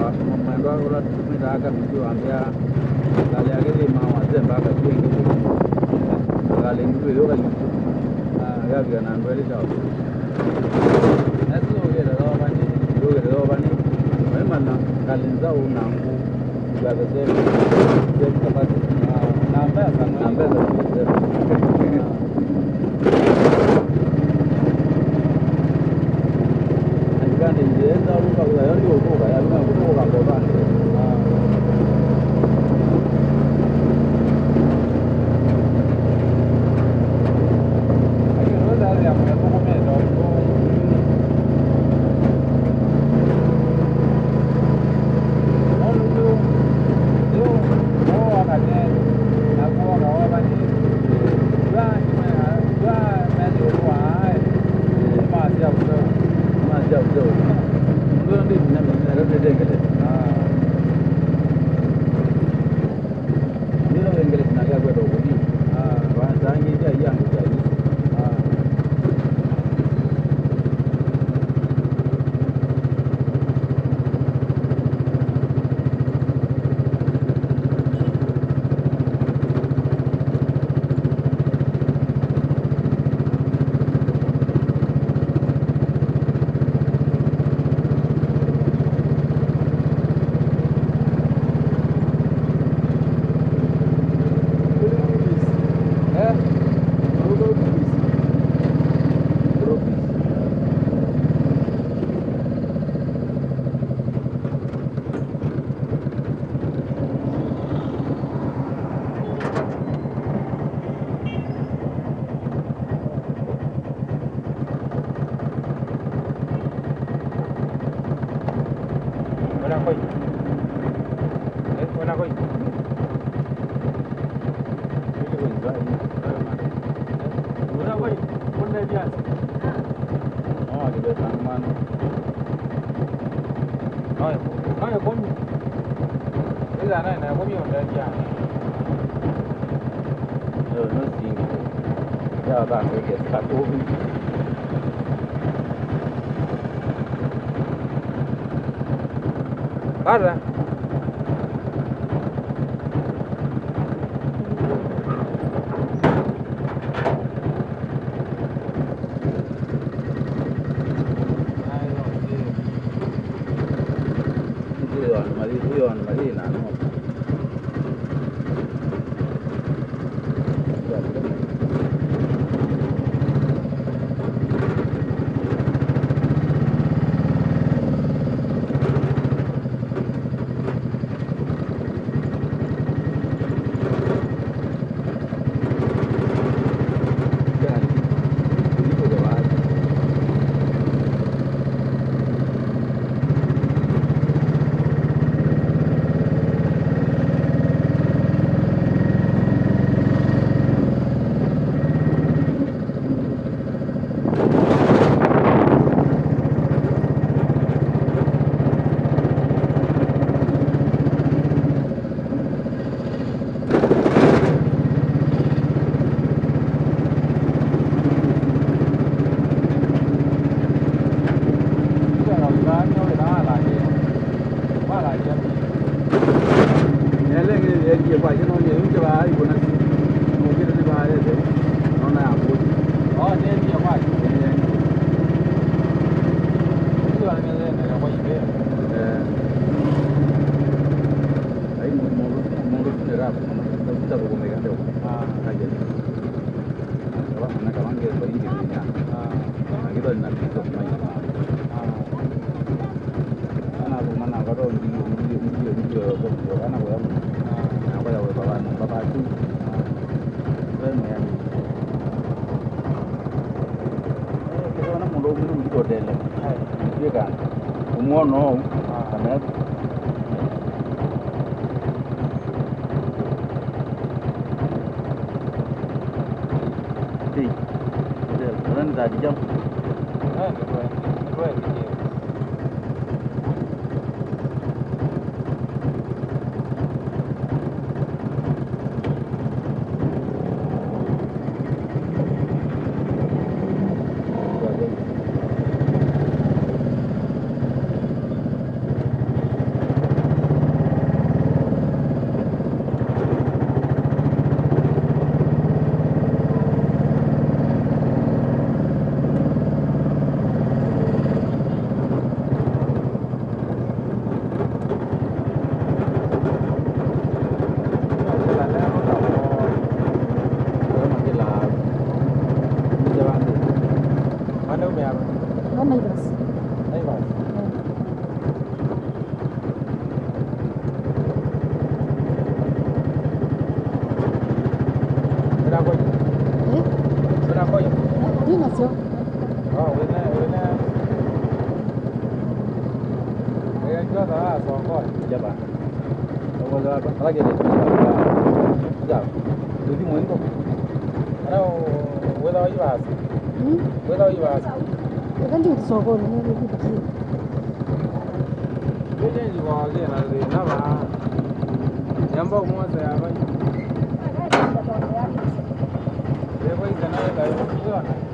mwendo ula tumira aka bitu ambia kale agere mama zemba aka kingi kale ndu yo kali ya bia na ndwele chao nazo gere ro bani wemana kale nzao nangu ya zemba zemba kapati na mbeza Gani yenda ruka ya ndio ruka ya ruka kutoka kwa bani. Ayo ndio dali ya mwana kwa meza. Ndio wakati na kwa bani. Para. Umuono kamet đi lên là đi trong Era coño. Era coño. ¿Quién nació? Ah, buena. Yo estaba con ya va. Luego ya para que ya. Tú di momento. Ahora puedo ibas. Puedo ibas. Yo kan di soko ni ni di. Yo ya digo que na va. Yamba mo se ya va. Después de nada,